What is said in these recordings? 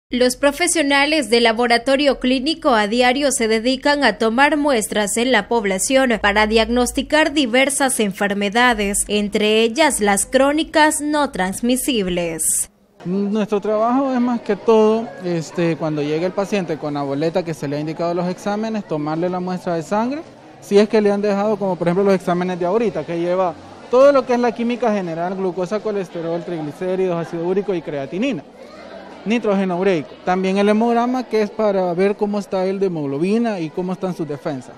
Los profesionales del laboratorio clínico a diario se dedican a tomar muestras en la población para diagnosticar diversas enfermedades, entre ellas las crónicas no transmisibles. Nuestro trabajo es más que todo, cuando llega el paciente con la boleta que se le ha indicado los exámenes, tomarle la muestra de sangre, si es que le han dejado, como por ejemplo los exámenes de ahorita, que lleva todo lo que es la química general, glucosa, colesterol, triglicéridos, ácido úrico y creatinina. Nitrógeno ureico. También el hemograma, que es para ver cómo está el de hemoglobina y cómo están sus defensas.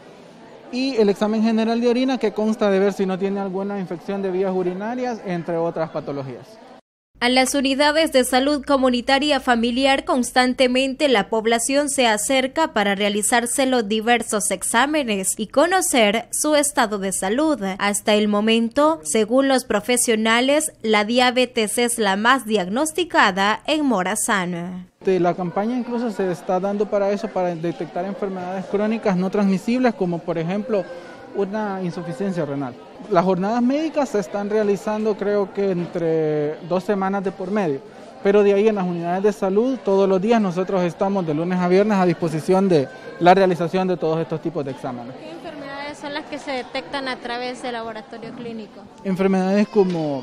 Y el examen general de orina, que consta de ver si no tiene alguna infección de vías urinarias, entre otras patologías. A las unidades de salud comunitaria familiar constantemente la población se acerca para realizarse los diversos exámenes y conocer su estado de salud. Hasta el momento, según los profesionales, la diabetes es la más diagnosticada en Morazán. La campaña incluso se está dando para eso, para detectar enfermedades crónicas no transmisibles, como por ejemplo una insuficiencia renal. Las jornadas médicas se están realizando creo que entre 2 semanas de por medio, pero de ahí en las unidades de salud todos los días nosotros estamos de lunes a viernes a disposición de la realización de todos estos tipos de exámenes. ¿Qué enfermedades son las que se detectan a través del laboratorio clínico? Enfermedades como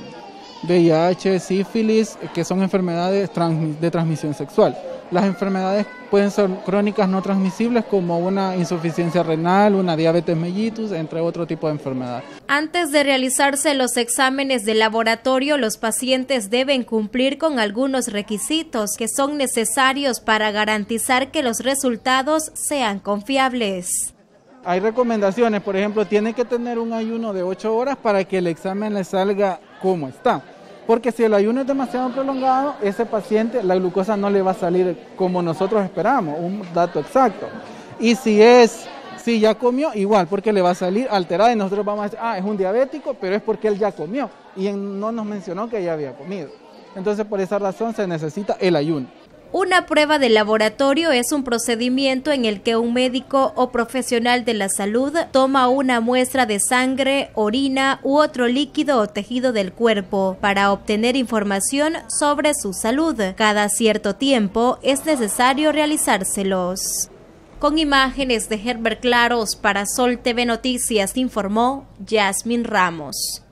VIH, sífilis, que son enfermedades de transmisión sexual. Las enfermedades pueden ser crónicas no transmisibles como una insuficiencia renal, una diabetes mellitus, entre otro tipo de enfermedades. Antes de realizarse los exámenes de laboratorio, los pacientes deben cumplir con algunos requisitos que son necesarios para garantizar que los resultados sean confiables. Hay recomendaciones, por ejemplo, tiene que tener un ayuno de 8 horas para que el examen le salga como está. Porque si el ayuno es demasiado prolongado, ese paciente, la glucosa no le va a salir como nosotros esperamos, un dato exacto. Y si ya comió, igual, porque le va a salir alterada y nosotros vamos a decir, es un diabético, pero es porque él ya comió y no nos mencionó que ya había comido. Entonces, por esa razón se necesita el ayuno. Una prueba de laboratorio es un procedimiento en el que un médico o profesional de la salud toma una muestra de sangre, orina u otro líquido o tejido del cuerpo para obtener información sobre su salud. Cada cierto tiempo es necesario realizárselos. Con imágenes de Herbert Claros para Sol TV Noticias informó Yasmin Ramos.